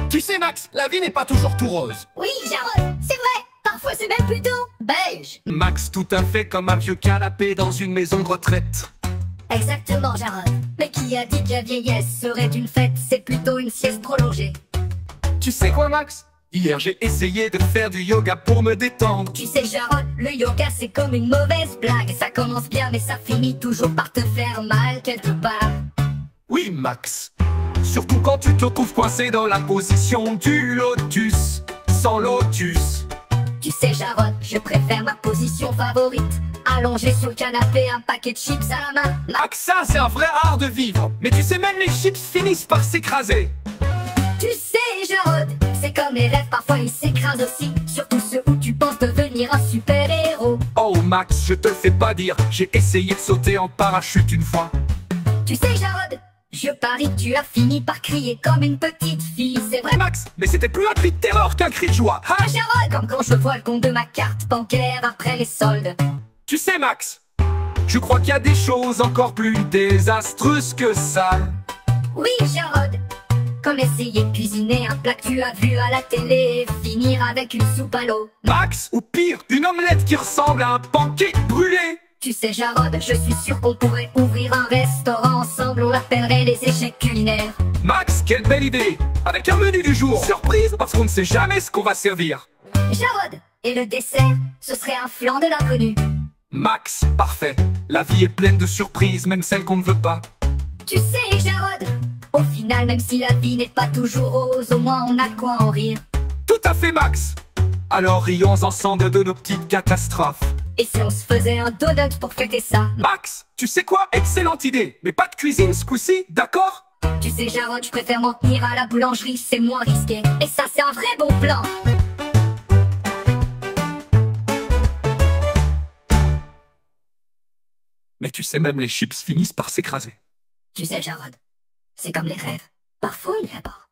Tu sais Max, la vie n'est pas toujours tout rose. Oui, Jarod, c'est vrai. Parfois c'est même plutôt beige. Max, tout à fait comme un vieux canapé dans une maison de retraite. Exactement, Jarod. Mais qui a dit que la vieillesse serait une fête? C'est plutôt une sieste prolongée. Tu sais quoi Max? Hier j'ai essayé de faire du yoga pour me détendre. Tu sais, Jarod, le yoga c'est comme une mauvaise blague. Ça commence bien mais ça finit toujours par te faire mal quelque part. Oui Max, surtout quand tu te trouves coincé dans la position du lotus, sans lotus. Tu sais, Jarod, je préfère ma position favorite. Allongé sur le canapé, un paquet de chips à la main. Max, ça c'est un vrai art de vivre. Mais tu sais, même les chips finissent par s'écraser. Tu sais, Jarod, c'est comme les rêves, parfois ils s'écrasent aussi. Surtout ceux où tu penses devenir un super-héros. Oh Max, je te le fais pas dire, j'ai essayé de sauter en parachute une fois. Tu sais, Jarod, je parie que tu as fini par crier comme une petite fille, c'est vrai. Max, mais c'était plus un cri de terreur qu'un cri de joie. Ah, Jarod, comme quand je vois le compte de ma carte bancaire après les soldes. Tu sais Max, je crois qu'il y a des choses encore plus désastreuses que ça. Oui, Jarod, comme essayer de cuisiner un plat que tu as vu à la télé et finir avec une soupe à l'eau. Max, ou pire, une omelette qui ressemble à un pancake brûlé. Tu sais, Jarod, je suis sûr qu'on pourrait ouvrir un restaurant ensemble, on l'appellerait les échecs culinaires. Max, quelle belle idée! Avec un menu du jour surprise, parce qu'on ne sait jamais ce qu'on va servir. Jarod, et le dessert, ce serait un flan de l'inconnu. Max, parfait. La vie est pleine de surprises, même celles qu'on ne veut pas. Tu sais, Jarod, au final, même si la vie n'est pas toujours rose, au moins on a de quoi en rire. Tout à fait, Max. Alors rions ensemble de nos petites catastrophes. Et si on se faisait un donut pour fêter ça? Max, tu sais quoi? Excellente idée. Mais pas de cuisine ce coup-ci, d'accord? Tu sais, Jarod, je préfère m'en tenir à la boulangerie, c'est moins risqué. Et ça, c'est un vrai bon plan. Mais tu sais, même les chips finissent par s'écraser. Tu sais, Jarod, c'est comme les rêves. Parfois, il y a pas.